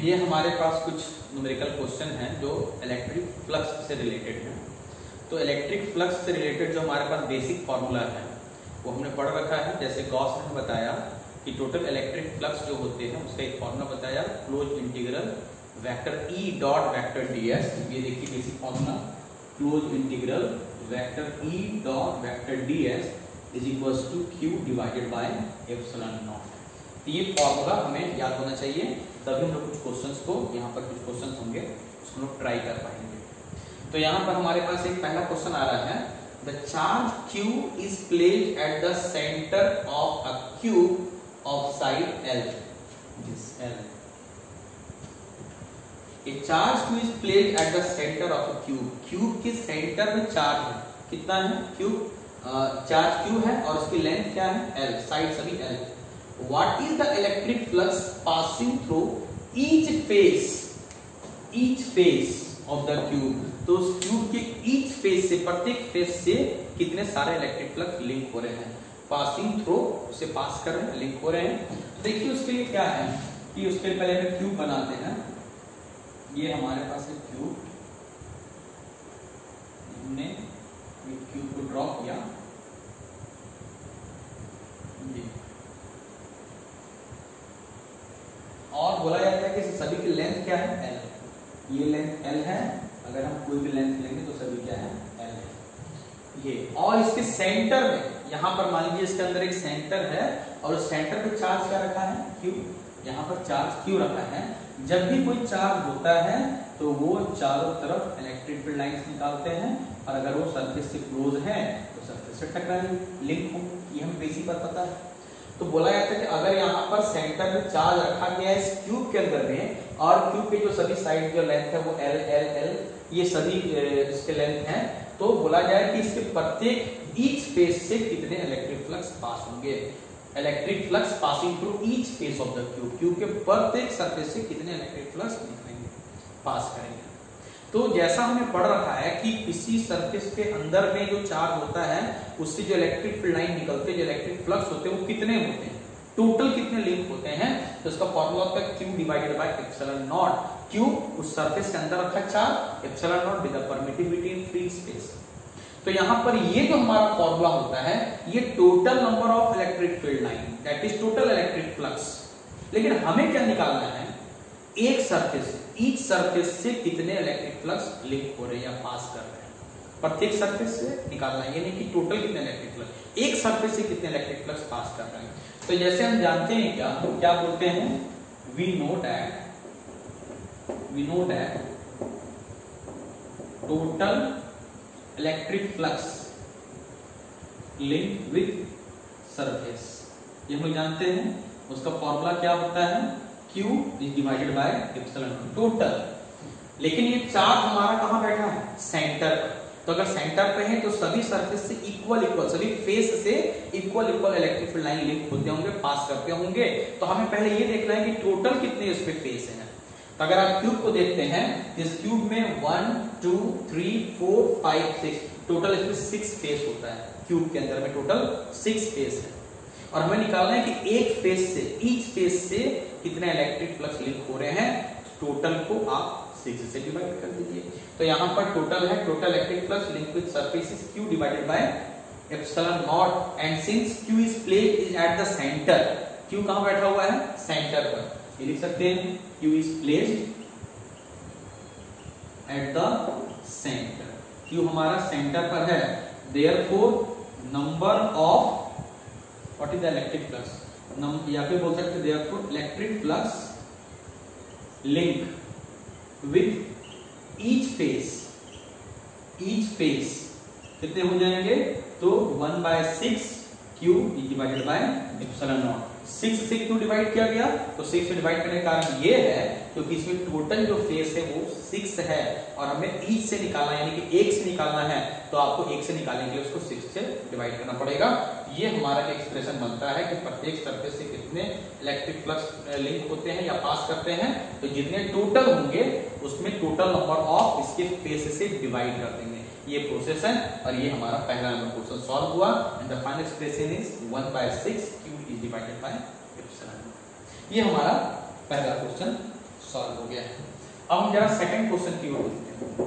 ये हमारे पास कुछ न्यूमेरिकल क्वेश्चन हैं जो इलेक्ट्रिक फ्लक्स से रिलेटेड हैं। तो इलेक्ट्रिक फ्लक्स से रिलेटेड जो हमारे पास बेसिक फार्मूला है वो हमने पढ़ रखा है। जैसे गॉस ने बताया कि टोटल इलेक्ट्रिक फ्लक्स जो होते हैं उसका एक फार्मूला बताया, close integral vector E dot vector D S. ये देखिए basic formula, close integral vector E dot vector D S is equals to Q divided by epsilon naught. तो ये फार्मूला हमें याद होना चाहिए, तभी हम लोग कुछ क्वेश्चंस को, यहाँ पर कुछ क्वेश्चंस होंगे उसको लोग ट्राई कर पाएंगे। तो यहाँ पर हमारे पास एक पहला क्वेश्चन आ रहा है, the charge Q is placed at the center of a cube of side L. This L. A charge Q is placed at the center of a cube. Cube के सेंटर में चार्ज है, कितना है? Cube charge Q है और उसकी length क्या है? L, साइड सभी L. What is the electric flux passing through each phase of the cube? तो उस क्यूब के each phase से, प्रत्येक फेज से कितने सारे इलेक्ट्रिक फ्लक्स लिंक हो रहे हैं? पासिंग थ्रू, उसे पास कर रहे हैं, लिंक हो रहे हैं। तो देखिए उसके लिए क्या है कि उसके लिए पहले हम क्यूब बनाते हैं। ये हमारे पास है क्यूब, हमने क्यूब को ड्रॉ किया। और बोला जाता है कि सभी की लेंथ क्या है? L। ये लेंथ L है, अगर हम कोई भी लेंथ लेंगे तो सभी क्या है? L है ये। और इसके सेंटर में, यहाँ पर मान लीजिए इसके अंदर एक सेंटर है और उस सेंटर पे चार्ज क्या रखा है? Q। यहाँ पर चार्ज Q रखा है। जब भी कोई चार्ज होता है तो वो चारों तरफ इलेक्ट्रिक फील्ड लाइंस निकालते हैं, और अगर वो सरफेस से क्लोज है तो सरफेस से टकराएंगे, लिंक हो। ये हमें बेसिक बात पता है। तो बोला जाता है कि अगर यहाँ पर सेंटर में चार्ज रखा गया है इस क्यूब के अंदर में, और क्यूब के जो सभी साइड जो लेंथ है वो L L L ये सभी इसके लेंथ हैं, तो बोला जाए कि इसके प्रत्येक ईच फेज से कितने इलेक्ट्रिक फ्लक्स पास होंगे? Electric flux passing through each face of the cube, cube के प्रत्येक सरफेस से कितने इलेक्ट्रिक फ्लक्स निकलेंगे, पास करेंगे। तो जैसा हमने पढ़ रखा है कि किसी सरफेस के अंदर में जो चार्ज होता है उससे जो इलेक्ट्रिक फील्ड लाइन निकलते हैं, जो इलेक्ट्रिक फ्लक्स होते हैं वो कितने होते हैं, टोटल कितने लिंक होते हैं? तो इसका फॉर्मूला होता है Q divided by epsilon naught. Q उस सरफेस के अंदर रखा charge, epsilon naught with the permittivity in free space. तो यहाँ पर ये जो हमारा फॉर्मूला होता है ये total number of electric field line, that is total electric flux. लेकिन हमें क्या निकालना है? एक सरफेस, ईच सरफेस से कितने इलेक्ट्रिक फ्लक्स लिंक हो रहे हैं या पास कर रहे हैं, प्रत्येक सरफेस से निकालना है, यानी कि टोटल कितने इलेक्ट्रिक फ्लक्स, एक सरफेस से कितने इलेक्ट्रिक फ्लक्स पास कर रहे हैं। तो जैसे हम जानते हैं क्या बोलते हैं, we know that total electric flux link with surface, ये हम लोग जानते हैं। उसका फॉर्मूला क्या होता है? Q is divided by epsilon naught total. लेकिन ये चार्ज हमारा कहां बैठा है? सेंटर पर। तो अगर सेंटर पे है तो सभी सरफेस से इक्वल सभी फेस से equal electric field line link होते होंगे, पास करते होंगे। तो हमें पहले ये देखना है कि टोटल कितने इस पे फेस हैं। तो अगर आप क्यूब को देखते हैं, इस क्यूब में 1 2 3 4 5 6 टोटल इसमें 6 फेस होता है। क्यूब के अंदर में टोटल 6 फेस है, और हमें निकालना है कि एक फेस से, ईच फेस से कितने इलेक्ट्रिक फ्लक्स लिंक हो रहे हैं। टोटल को आप 6 से डिवाइड कर दीजिए। तो यहाँ पर टोटल है, total electric flux link with surfaces Q divided by epsilon naught, and since Q is placed at the centre, Q कहां बैठा हुआ है? सेंटर पर। ये लिख सकते हैं Q is placed at the centre, Q हमारा सेंटर पर है। Therefore number of what is the electric flux, या फिर बोल सकते हैं therefore electric flux link with each face कितने हो जाएंगे? तो 1/6 Q divided by epsilon naught. 6 से क्यों डिवाइड किया गया? तो 6 से डिवाइड करने का कारण ये है क्योंकि इसमें टोटल जो फेस है वो 6 है, और हमें ईच से निकालना, यानी कि एक से निकालना है, तो आपको एक से निकालने के लिए उसको 6 से डिवाइड करना पड़ेगा। ये हमारा एक्सप्रेशन बनता है कि प्रत्येक सरफेस से कितने इलेक्ट्रिक फ्लक्स लिंक होते हैं या पास करते हैं। तो जितने टोटल होंगे उसमें टोटल नंबर ऑफ इसके फेस से डिवाइड कर देंगे। ये प्रोसेस है, और ये हमारा पहला नंबर क्वेश्चन सॉल्व हुआ। And the final expression is 1/6 Q is divided by epsilon. ये हमारा पहला क्वेश्चन सॉल्व हो गया है। अब हम जरा सेकंड क्वेश्चन की ओर देखते हैं।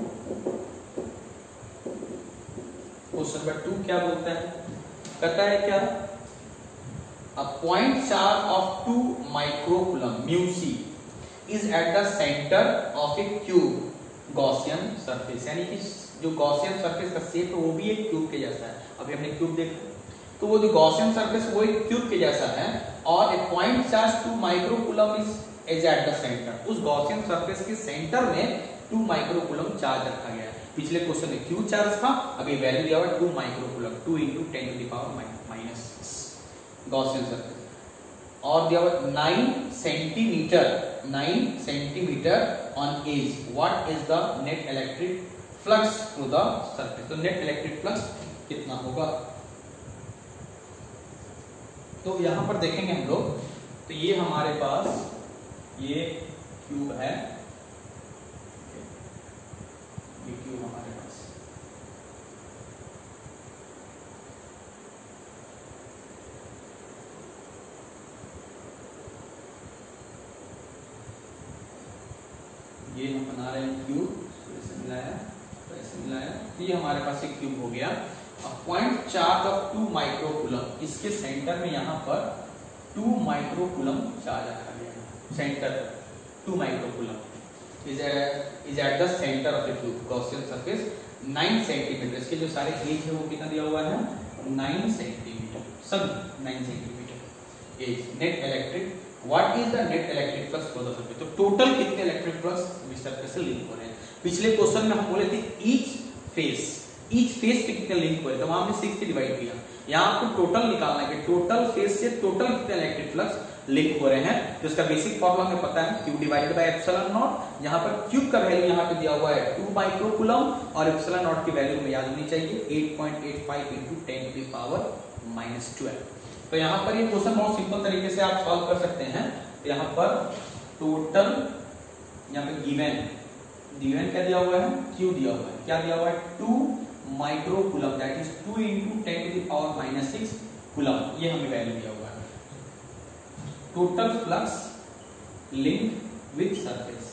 क्वेश्चन नंबर 2 क्या बोलता है? कहता है क्या, a point charge of 2 microcoulomb mu C is at the centre of a cube Gaussian surface, यानी कि जो गॉसियन सरफेस का शेप है वो भी एक क्यूब के जैसा है। अभी हमने क्यूब देखा, तो वो जो गॉसियन सरफेस वो एक क्यूब के जैसा है, और a point charge 2 microcoulomb is at the centre. उस गॉसियन सरफेस के सेंटर में 2 माइक्रोकूलम चार्ज रखा गया है। पिछले क्वेश्चन में क्यू चार्ज था, अभी वैल्यू दिया हुआ 2 माइक्रोकूलम, 2 × 10⁻⁻⁶ गॉसियन सरफेस, और दिया हुआ 9 centimetre on edge. What is the net electric flux through the surface? तो नेट इलेक्ट्रिक फ्लक्स कितना होगा? तो यहां पर देखेंगे हम लोग, तो ये हमारे पास ये क्यूब है, ये क्यूब हमारे पास, ये हम बना रहे हैं क्यूब, ऐसे मिलाया तो ऐसे मिलाया, तो ये हमारे पास एक क्यूब हो गया। पॉइंट चार्ज ऑफ 2 माइक्रोकूलम, इसके सेंटर में यहाँ पर 2 माइक्रोकूलम चार्ज रखा गया है। Centre 2 microcoulomb is at the centre of the cube Gaussian surface 9 centimetre. इसके जो सारे एज है वो कितना दिया हुआ है? 9 सेंटीमीटर, सब 9 centimetre edge. Net electric, what is the net electric flux for the surface? तो टोटल कितने इलेक्ट्रिक फ्लक्स सरफेस से लिंक हो रहे हैं? पिछले क्वेश्चन में हम बोले थे ईच फेस पे कितने लिंक हो रहे, तो वहां हमने 6 से डिवाइड किया। यहाँ आपको टोटल निकालना है कि टोटल फेस से टोटल कितने इलेक्ट्रिक फ्लक्स लिंक हो रहे हैं। तो इसका बेसिक फॉर्मूला हमें पता है, Q divided by epsilon naught. यहाँ पर Q का वैल्यू यहाँ पे दिया हुआ है 2 माइक्रोकूलम, और एप्सिलॉन नॉट की वैल्यू हमें याद होनी चाहिए 8.85 × 10⁻⁻12। तो यहाँ पर ये क्वेश्चन बहुत सिंपल तरीके से आप सॉल्व कर सकते हैं। तो यहाँ पर टोटल, यहाँ पे गिवन क्या दिया हुआ है? Q दिया हुआ है। क्या दिया हुआ है? 2 माइक्रोकूलम, दैट इज 2 × 10⁻⁻6 कूलम, ये हमें वैल्यू दिया हुआ है। Total flux link with surface,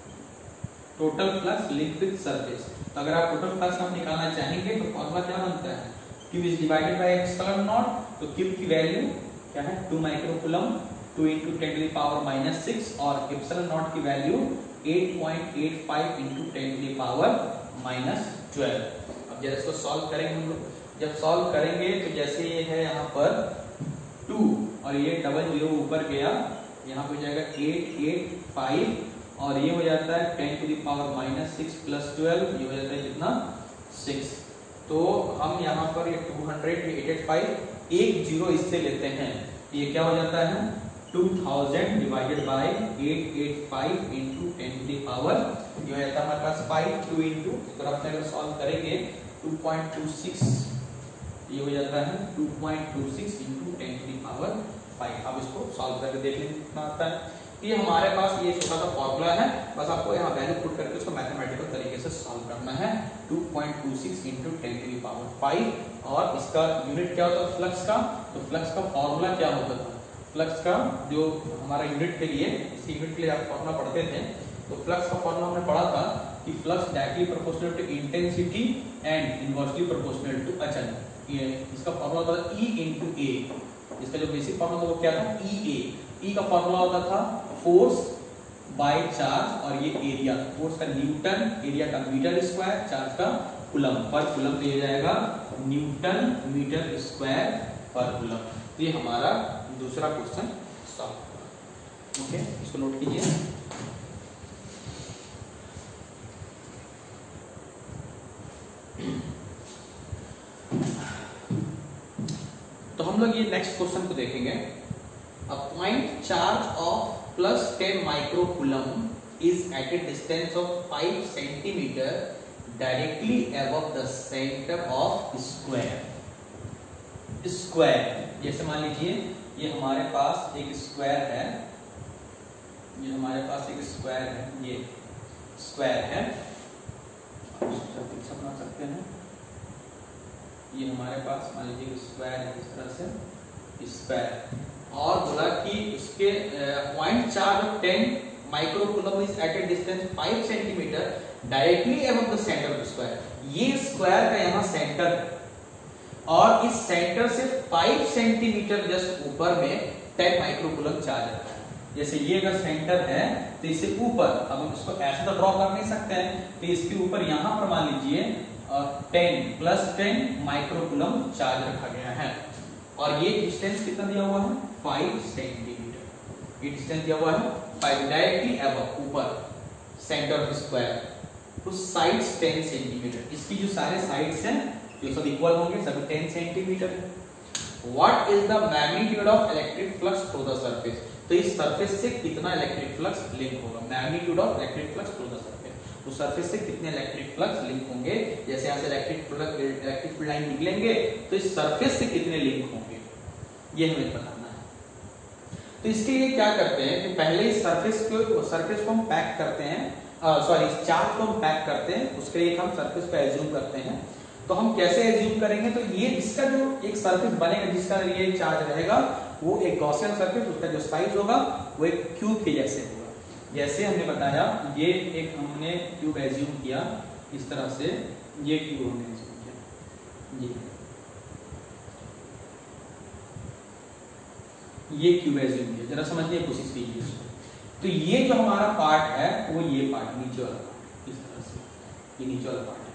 total flux link with surface. तो अगर आप टोटल फ्लक्स हम निकालना चाहेंगे तो फॉर्मूला क्या बनता है? Q is divided by epsilon naught. तो Q की वैल्यू क्या है? 2 माइक्रोकूलम, 2 × 10⁻⁻6, और एप्सिलॉन नॉट की वैल्यू 8.85 × 10⁻⁻12। अब जरा इसको सॉल्व करेंगे हम लोग। जब सॉल्व करेंगे तो जैसे ये है यहाँ पर 2 और ये डबल जीरो ऊपर गया, यहाँ पे हो जाएगा 885, और ये हो जाता है 10⁻⁻6 + 12, ये हो जाता है कितना? 6। तो हम यहाँ पर ये 200, 885, एक जीरो इससे लेते हैं, ये क्या हो जाता है? 2000 डिवाइडेड बाय 885 × 10⁻, ये हो जाता है हमारे पास 5, 2 × इस तरफ से अगर सॉल्व करेंगे 2.26, ये हो जाता है 2.26 × 10⁻5। अब इसको सॉल्व करके देख लेंगे कितना आता है। ये हमारे पास ये छोटा सा फॉर्मूला है, बस आपको यहाँ वैल्यू पुट करके उसको मैथमेटिकल तरीके से सॉल्व करना है। 2.26 × 10⁻5, और इसका यूनिट क्या होता है फ्लक्स का? तो फ्लक्स का फॉर्मूला क्या होता था? फ्लक्स का जो हमारा यूनिट के लिए, इस यूनिट के लिए आप फॉर्मूला पढ़ते थे, तो फ्लक्स का फॉर्मूला हमने पढ़ा था कि flux directly proportional to intensity and inversely proportional to अचन। ये इसका फॉर्मूला होता था E × A। इसका जो बेसिक फॉर्मूला था वो क्या था? EA। E का फॉर्मूला होता था फोर्स बाय चार्ज, और ये एरिया, फोर्स का न्यूटन, एरिया का मीटर स्क्वायर, चार्ज का कूलम पर कूलम, तो ये जाएगा न्यूटन मीटर स्क्वायर पर कूलम। तो ये हमारा दूसरा क्वेश्चन सॉल्व। ओके, इसको नोट कीजिए। तो हम लोग ये नेक्स्ट क्वेश्चन को देखेंगे। A point charge of +10 microcoulomb is at a distance of 5 centimetre directly above the centre of square. जैसे मान लीजिए ये हमारे पास एक स्क्वायर है, ये हमारे पास एक स्क्वायर है, ये स्क्वायर है, बना सकते हैं। ये हमारे पास मान लीजिए स्क्वायर है, इस तरह से स्क्वायर, और बोला कि इसके point charge 10 microcoulomb is at a distance 5 centimetre directly above the centre of the square. ये स्क्वायर का यहाँ सेंटर है और इस सेंटर से 5 सेंटीमीटर जस्ट ऊपर में 10 माइक्रोकूलम चार्ज रखा है। जैसे ये अगर सेंटर है तो इससे ऊपर, अब हम इसको ऐसे तो ड्रॉ कर नहीं सकते हैं, तो इसके ऊपर यहां पर मान लीजिए 10 प्लस 10 माइक्रोकूलम चार्ज रखा गया है और ये डिस्टेंस कितना दिया हुआ है 5 सेंटीमीटर। ये डिस्टेंस दिया हुआ है 5 डायरेक्टली अबव, ऊपर centre of square two sides 10 centimetre. इसकी जो सारे साइड्स हैं जो सब इक्वल होंगे, सभी 10 सेंटीमीटर है। What is the magnitude of electric flux through the surface? तो इस सरफेस से कितना इलेक्ट्रिक फ्लक्स लिंक होगा, magnitude of electric flux through the surface. उस सरफेस से कितने इलेक्ट्रिक फ्लक्स लिंक होंगे, जैसे यहां से इलेक्ट्रिक फील्ड लाइन निकलेंगे तो इस सरफेस से कितने लिंक होंगे, ये हमें बताना है। तो इसके लिए क्या करते हैं कि पहले इस सरफेस को हम पैक करते हैं, इस चार्ज को हम पैक करते हैं, उसके लिए हम सरफेस पे एज्यूम करते हैं। तो हम कैसे एज्यूम करेंगे, तो ये इसका जो एक सरफेस बनेगा जिसका ये चार्ज रहेगा वो एक गॉसियन सरफेस, उसका जो साइज होगा वो एक क्यूब के जैसे होगा। जैसे हमने बताया ये एक हमने क्यूब एज्यूम किया इस तरह से, ये क्यूब हमने एज्यूम किया, ये क्यूब एज्यूम किया, जरा समझिए कोशिश कीजिए इसको। तो ये जो हमारा पार्ट है वो ये पार्ट नीचे वाला पार्ट, इस तरह से ये नीचे वाला पार्ट है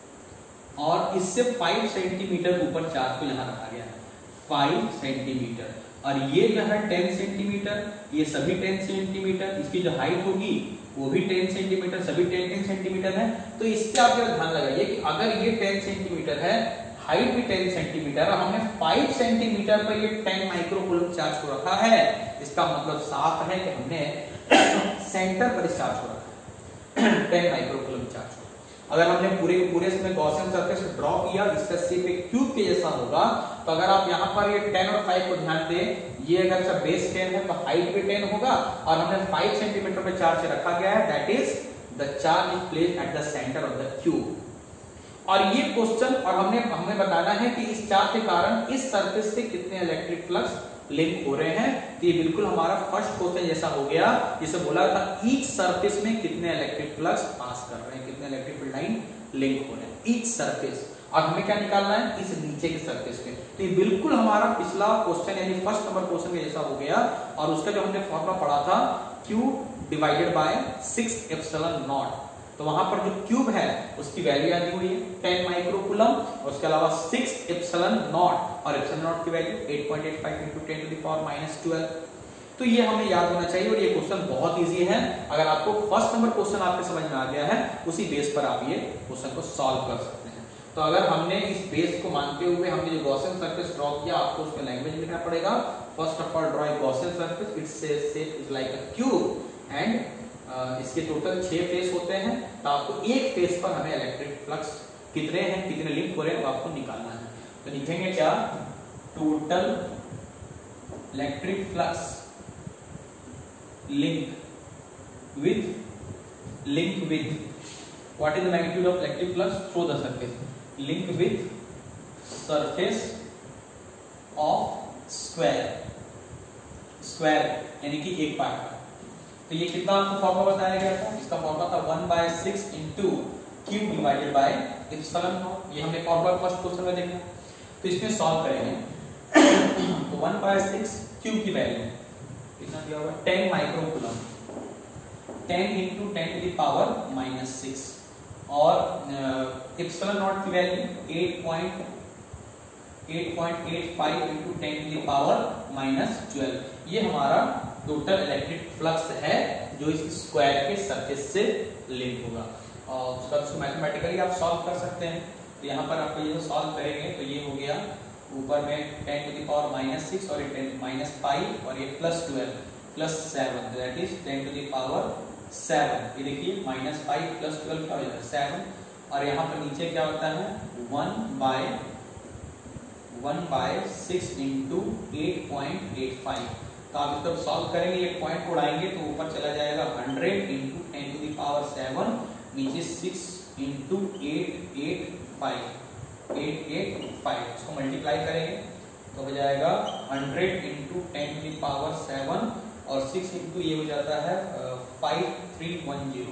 और इससे 5 सेंटीमीटर ऊपर चार्ज को यहां रखा गया है 5 सेंटीमीटर, और ये जो है 10 सेंटीमीटर, ये सभी 10 सेंटीमीटर, इसकी जो हाइट होगी वो भी 10 सेंटीमीटर, सभी 10 सेंटीमीटर है। तो इससे आप जरा ध्यान लगाइए कि अगर ये 10 सेंटीमीटर है, हाइट भी 10 सेंटीमीटर और हमने 5 सेंटीमीटर पर ये 10 माइक्रोकूलम चार्ज को रखा है, इसका मतलब साफ है कि हमने सेंटर पर इस चार्ज को रखा है 10 माइक्रोकूलम चार्ज को। अगर हमने पूरे के पूरे इसमें गॉसियन सरफेस ड्रॉ किया, इसका शेप एक क्यूब के जैसा होगा, तो अगर आप यहाँ पर ये 10 और 5 को ध्यान दें, ये अगर सब बेस 10 है तो हाइट भी 10 होगा और हमने 5 सेंटीमीटर पे चार्ज रखा गया है, that is the charge is placed at the centre of the cube. और ये क्वेश्चन, और हमें बताना है कि इस चार्ज के कारण इस सरफेस से कितने इलेक्ट्रिक फ्लक्स लिंक हो रहे हैं। तो ये बिल्कुल हमारा फर्स्ट क्वेश्चन जैसा हो गया, जिसे बोला था ईच सरफेस में कितने इलेक्ट्रिक फ्लक्स पास कर रहे हैं, कितने इलेक्ट्रिक फील्ड लाइन लिंक हो रहे हैं, ईच सरफेस। और हमें क्या निकालना है, इस नीचे के सरफेस पे। तो ये बिल्कुल हमारा पिछला क्वेश्चन यानी फर्स्ट नंबर क्वेश्चन के जैसा हो गया, और उसका जो हमने फॉर्मूला पढ़ा था Q divided by 6 epsilon naught, तो वहां पर जो क्यूब है उसकी वैल्यू आ दी हुई है 10 माइक्रोकूलम, और उसके अलावा 6 एप्सिलॉन नॉट, और एप्सिलॉन नॉट की वैल्यू 8.85 × 10 टू द पावर -12। तो ये हमें याद होना चाहिए, और ये क्वेश्चन बहुत इजी है। अगर आपको फर्स्ट नंबर क्वेश्चन आपके समझ में आ गया है, उसी बेस पर आप ये क्वेश्चन को सॉल्व कर सकते हैं। तो अगर हमने इस बेस को मानते हुए हमने जो गॉसियन सरफेस ड्रॉ किया, आपको उसमें लैंग्वेज लिखना पड़ेगा। First of all draw a Gaussian surface, it's shape is like a cube and इसके टोटल 6 फेस होते हैं। तो आपको एक फेस पर हमें इलेक्ट्रिक फ्लक्स कितने हैं, कितने लिंक हो रहे हैं, वो आपको निकालना है। तो लिखेंगे क्या, total electric flux link with what is the magnitude of electric flux through the surface, link with surface of square यानी कि एक पार्ट का। तो ये कितना आपको फॉर्मूला बताया गया था, इसका फॉर्मूला था 1/6 × Q divided by epsilon naught. ये हमने फॉर्मूला फर्स्ट क्वेश्चन में देखा। तो इसमें सॉल्व करेंगे तो 1/6 Q की वैल्यू कितना दिया हुआ है 10 माइक्रोकूलम, 10 × 10 टू द पावर -6, और एप्सिलॉन नॉट की वैल्यू 8.85 × 10 टू द पावर -12। ये हमारा टोटल इलेक्ट्रिक फ्लक्स है जो इस स्क्वायर के सरफेस से लिंक होगा, और उसका उसको मैथमेटिकली आप सॉल्व कर सकते हैं। तो यहाँ पर आपको ये सॉल्व करेंगे तो ये हो गया ऊपर में 10 टू द पावर -6 और ये -5 और ये +12 +7, that is 10 to the power 7। ये देखिए -5 + 12 क्या हो जाता है 7, और यहाँ पर नीचे क्या होता है 1/6 × 8.85। तो आप जब सॉल्व करेंगे ये पॉइंट को उड़ाएंगे तो ऊपर चला जाएगा 100 × 10 टू द पावर 7, नीचे 6 × 885, इसको मल्टीप्लाई करेंगे तो हो जाएगा 100 × 10 टू द पावर 7, और 6 इंटू ये हो जाता है 5310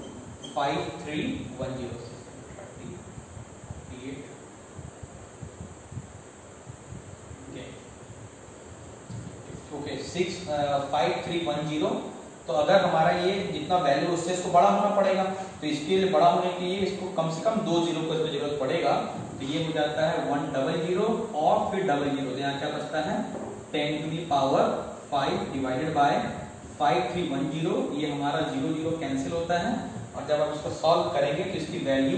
ओके 5310। तो अगर हमारा ये जितना वैल्यू उससे इसको बड़ा होना पड़ेगा, तो इसके लिए बड़ा होने के लिए इसको कम से कम 2 जीरो को इसमें जरूरत पड़ेगा। तो ये हो जाता है 100 और फिर 00, तो यहाँ क्या बचता है 10 to the power 5 divided by 5310। ये हमारा 00 कैंसिल होता है, और जब आप इसको सॉल्व करेंगे तो इसकी value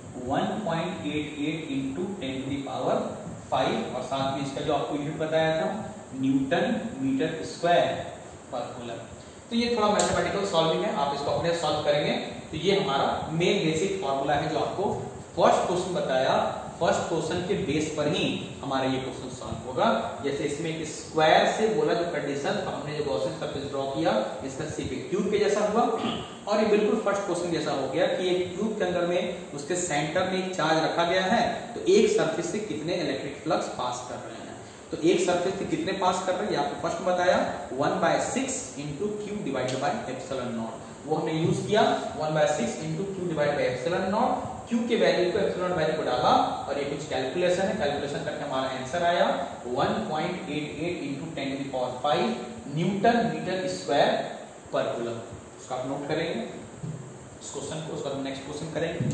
1.88 into 10 to the power 5, और साथ में इसका जो आपको यूनिट बताया था न्यूटन मीटर स्क्वायर पर कूलम। तो ये थोड़ा मैथमेटिकल सॉल्विंग है, आप इसको अपने सॉल्व करेंगे। तो ये हमारा मेन बेसिक फॉर्मूला है जो आपको फर्स्ट क्वेश्चन बताया, फर्स्ट क्वेश्चन के बेस पर ही हमारा ये क्वेश्चन सॉल्व होगा। जैसे इसमें एक स्क्वायर से बोला जो कंडीशन, हमने जो गॉसियन सरफेस ड्रॉ किया इसका शेप एक क्यूब के जैसा हुआ, और ये बिल्कुल फर्स्ट क्वेश्चन जैसा हो गया कि एक क्यूब के अंदर में उसके सेंटर में एक चार्ज रखा गया है, तो एक सरफेस से कितने इलेक्ट्रिक फ्लक्स पास कर रहे हैं। तो एक सरफेस से कितने पास कर रहे हैं आपको फर्स्ट बताया 1/6 into Q divided by epsilon naught, वो हमने यूज किया 1/6 into Q divided by epsilon naught. Q के वैल्यू को एप्सिलॉन वैल्यू को डाला, और ये कुछ कैलकुलेशन है, कैलकुलेशन करके हमारा आंसर आया 1.88 into 10 to the power 5 newton metre square पर कूलम। उसको आप नोट करेंगे इस क्वेश्चन को, उसका हम नेक्स्ट क्वेश्चन करेंगे।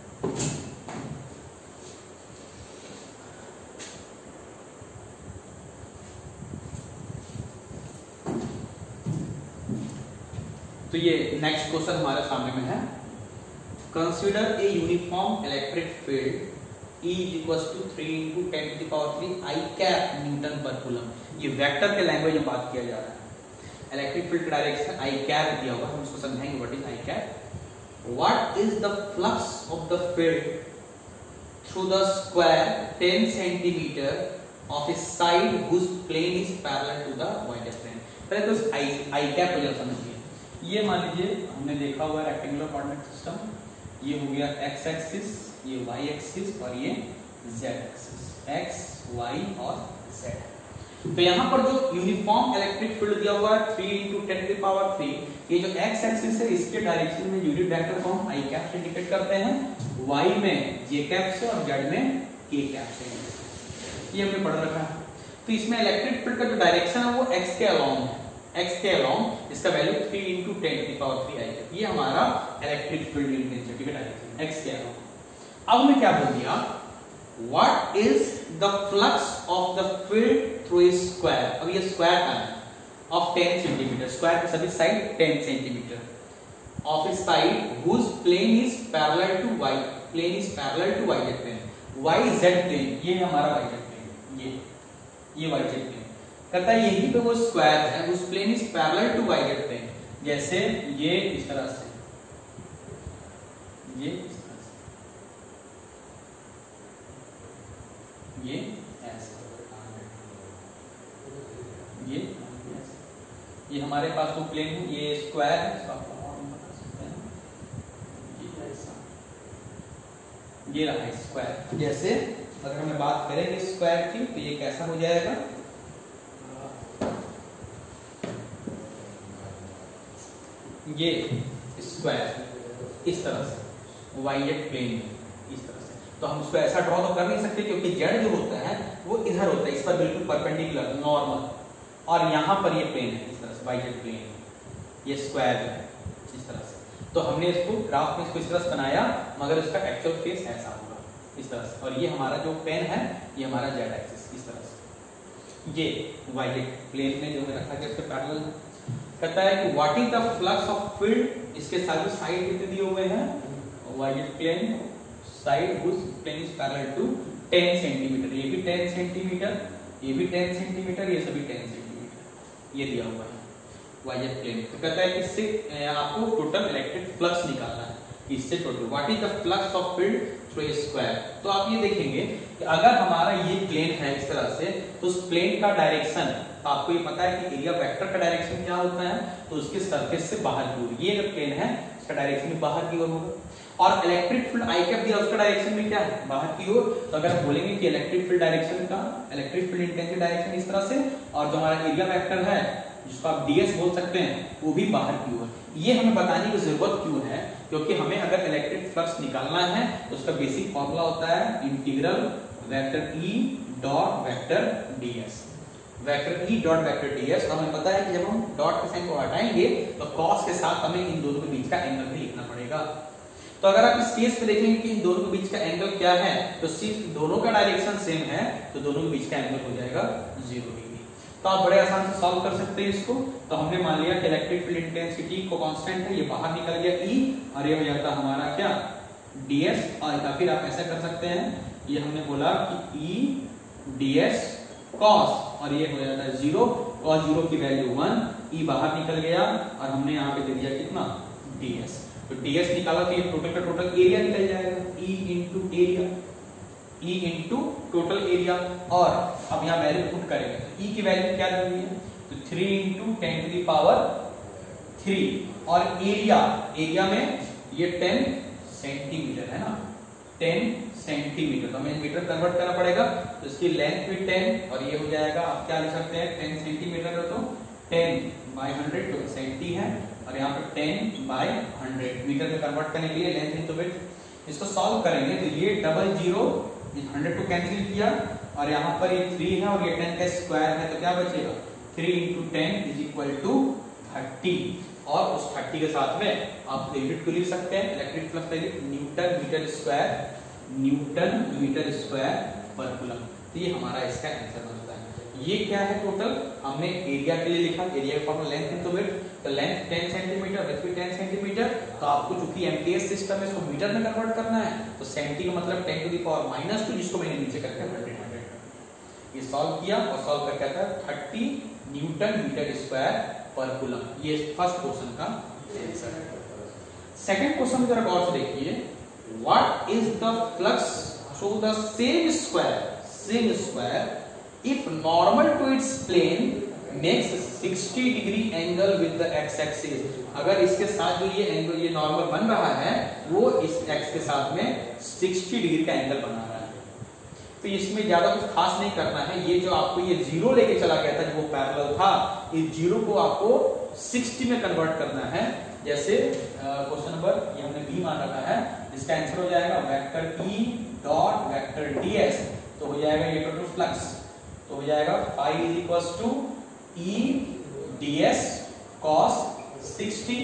तो ये नेक्स्ट क्वेश्चन हमारे सामने में है, consider a uniform electric field E equals to 3 into 10 to the power 3 I cap newton पर कूलम। ये वेक्टर के लैंग्वेज में बात किया जा रहा है, इलेक्ट्रिक फील्ड का डायरेक्शन I कैप दिया हुआ है, हम इसको समझाएंगे what is I cap. What is the flux of the field through the square 10 centimetre of a side whose plane is parallel to the wider plane. पहले तो I cap को जरा समझिए। ये मान लीजिए हमने देखा हुआ रेक्टेंगुलर कोऑर्डिनेट सिस्टम, ये हो गया x एक्सिस, ये y एक्सिस और ये z एक्सिस, x y और z। तो यहाँ पर जो यूनिफॉर्म इलेक्ट्रिक फील्ड दिया हुआ है 3 इंटू 10 टू द पावर 3, ये जो x एक्सिस है इसके डायरेक्शन में यूनिट वेक्टर को हम i कैप से इंडिकेट करते हैं, y में j कैप से और z में k कैप से। ये हमने पढ़ रखा है। तो इसमें इलेक्ट्रिक फील्ड का जो डायरेक्शन है वो x के अलोंग है, x के अलोंग इसका value 3 into 10 to the power 3 I है। ये हमारा इलेक्ट्रिक फील्ड इंटेंसिटी का डायरेक्शन x के अलोंग। अब मैं क्या बोल दिया, what is the flux of the field through a square. अब ये स्क्वायर का है ऑफ 10 सेंटीमीटर, स्क्वायर की सभी side 10 centimetre of a side whose plane is parallel to y, plane is parallel to yz plane, yz plane ये है हमारा yz plane, ये yz प्लेन कहता है यही पे वो स्क्वायर है, उस plane is parallel to yz plane. जैसे ये इस तरह से, ये इस तरह से, ये ऐसे, ये हमारे पास वो प्लेन है, ये स्क्वायर है, इसको आप और बता सकते हैं, ये ऐसा, ये रहा स्क्वायर। जैसे अगर हमें बात करेंगे स्क्वायर की तो ये कैसा हो जाएगा, ये स्क्वायर इस तरह से yz प्लेन इस तरह से। तो हम उसको ऐसा ड्रॉ तो कर नहीं सकते क्योंकि z जो होता है वो इधर होता है, इस पर बिल्कुल परपेंडिकुलर नॉर्मल, और यहाँ पर ये प्लेन है इस तरह से yz प्लेन, ये स्क्वायर है इस तरह से। तो हमने इसको ग्राफ में इसको इस तरह से बनाया, मगर इसका एक्चुअल फेस ऐसा होगा इस तरह से। और ये हमारा जो पेन है ये हमारा z एक्सिस इस तरह से, ये yz प्लेन में जो रखा गया इसके पैरेलल। कहता है कि what is the flux of field, इसके सारे साइड कितने दिए हुए हैं, yz plane side whose plane is parallel to 10 centimetre, ये भी 10 सेंटीमीटर, ये भी 10 सेंटीमीटर, ये सभी 10 सेंटीमीटर ये दिया हुआ है yz प्लेन। तो कहता है कि इससे आपको टोटल इलेक्ट्रिक फ्लक्स निकालना है, इससे total what is the flux of field through a square. तो आप ये देखेंगे कि अगर हमारा ये प्लेन है इस तरह से, तो उस प्लेन का डायरेक्शन आपको ये पता है कि एरिया वेक्टर का डायरेक्शन क्या होता है, तो उसके सरफेस से बाहर की ओर, ये अगर प्लेन है इसका डायरेक्शन भी बाहर की ओर होगा। और इलेक्ट्रिक फील्ड आई कैप दिया, उसका डायरेक्शन भी क्या है, बाहर की ओर। तो अगर हम बोलेंगे कि इलेक्ट्रिक फील्ड डायरेक्शन का, इलेक्ट्रिक फील्ड इंटेंसिटी डायरेक्शन इस तरह से, और जो हमारा एरिया वेक्टर है जिसको आप ds बोल सकते हैं, वो भी बाहर की ओर। ये हमें बताने की जरूरत क्यों है, क्योंकि हमें अगर इलेक्ट्रिक फ्लक्स निकालना है तो उसका बेसिक फॉर्मूला होता है integral vector E dot vector ds। Vector E dot vector ds, हमें पता है कि जब हम डॉट के साइन को हटाएंगे तो cos के साथ हमें इन दोनों के बीच का एंगल भी लिखना पड़ेगा। तो अगर आप इस केस में देखेंगे कि इन दोनों के बीच का एंगल क्या है, तो सिर्फ दोनों का डायरेक्शन सेम है तो दोनों के बीच का एंगल हो जाएगा 0 डिग्री। तो आप बड़े आसान से सॉल्व कर सकते हैं इसको। तो हमने मान लिया कि इलेक्ट्रिक फील्ड इंटेंसिटी को कांस्टेंट है, ये बाहर निकल गया E और ये हो जाता हमारा क्या ds, और या फिर आप ऐसा कर सकते हैं, ये हमने बोला कि E ds cos और ये हो जाता है 0, cos 0 की वैल्यू 1, E बाहर निकल गया और हमने यहाँ पे दे दिया कितना ds। तो ds निकाला तो ये टोटल का टोटल एरिया निकल जाएगा, E into area, E into total area. और अब यहाँ वैल्यू पुट करेंगे तो E की वैल्यू क्या दी हुई है, तो 3 इंटू 10 टू द पावर 3, और एरिया में ये 10 सेंटीमीटर है ना, 10 सेंटीमीटर, तो हमें मीटर कन्वर्ट करना पड़ेगा। तो इसकी लेंथ भी 10 और ये हो जाएगा, आप क्या लिख सकते हैं 10 सेंटीमीटर है तो 10/100 तो सेंटी है, और यहाँ पे 10/100 मीटर में कन्वर्ट करने के लिए लेंथ इंटू विड्थ। इसको सॉल्व करेंगे तो ये 00 100 को कैंसिल किया और यहाँ पर ये 3 है और ये 10 का स्क्वायर है, तो क्या बचेगा 3 इंटू 10 इज इक्वल टू 30, और उस 30 के साथ में आप यूनिट को लिख सकते हैं electric flux newton metre square पर कूलम। तो ये हमारा इसका आंसर बनता है। ये क्या है टोटल, हमने एरिया के लिए लिखा, एरिया का फॉर्मूला लेंथ इनटू विड्थ, तो लेंथ 10 सेंटीमीटर, विड्थ भी 10 सेंटीमीटर। तो आपको चूंकि एमटीएस सिस्टम में इसको मीटर में कन्वर्ट करना है, तो सेंटी का मतलब 10 टू द पावर -2, जिसको मैंने नीचे करके 100 ये सॉल्व किया, और सॉल्व करके आता है 30 न्यूटन मीटर स्क्वायर पर कूलम। ये फर्स्ट क्वेश्चन का आंसर है। सेकंड क्वेश्चन जरा गौर से देखिए, what is the flux through the same square if normal to its plane makes 60 degree angle with the x axis। अगर इसके साथ जो ये एंगल ये नॉर्मल बन रहा है वो इस x के साथ में 60 डिग्री का एंगल बना रहा है। तो इसमें ज्यादा कुछ खास नहीं करना है, ये जो आपको ये 0 लेके चला गया था जो वो पैरेलल था, इस 0 को आपको 60 में कन्वर्ट करना है। जैसे क्वेश्चन नंबर ये हमने बी मान रखा है, इसका आंसर हो जाएगा vector E dot vector ds, तो हो जाएगा ये टोटल फ्लक्स, तो हो जाएगा phi is equals to E ds cos 60,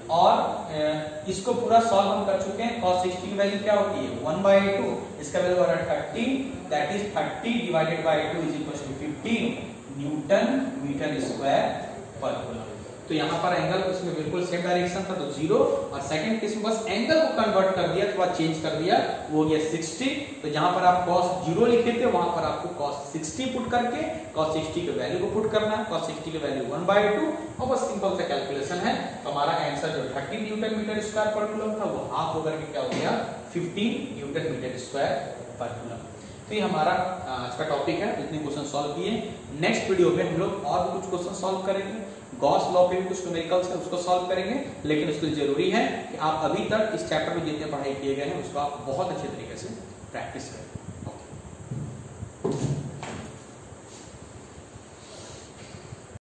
और इसको पूरा सॉल्व हम कर चुके हैं। cos 60 की वैल्यू क्या होती है 1/2, इसका वैल्यू आ रहा है 30, that is 30 divided by 2 is equals to 15 newton metre square पर कूलम। तो यहाँ पर एंगल इसमें बिल्कुल सेम डायरेक्शन था तो 0, और सेकंड केस में बस एंगल को कन्वर्ट कर दिया, थोड़ा चेंज कर दिया, वो हो गया 60। तो जहां पर आप cos 0 लिखे थे वहां पर आपको cos 60 पुट करके cos 60 के वैल्यू को पुट करना है, cos 60 की वैल्यू 1/2, और बस सिंपल सा कैलकुलेशन है। तो हमारा आंसर जो 30 न्यूटन मीटर स्क्वायर पर कूलम था वो हाफ होकर के क्या हो गया 15 न्यूटन मीटर स्क्वायर पर कूलम। तो ये हमारा आज का टॉपिक है, इतने क्वेश्चन सॉल्व किए। नेक्स्ट वीडियो में हम लोग और भी कुछ क्वेश्चन सॉल्व करेंगे, गॉस लॉ पे भी कुछ न्यूमेरिकल्स है उसको सॉल्व करेंगे, लेकिन उसके लिए जरूरी है कि आप अभी तक इस चैप्टर में जितने पढ़ाई किए गए हैं उसको आप बहुत अच्छे तरीके से प्रैक्टिस करें।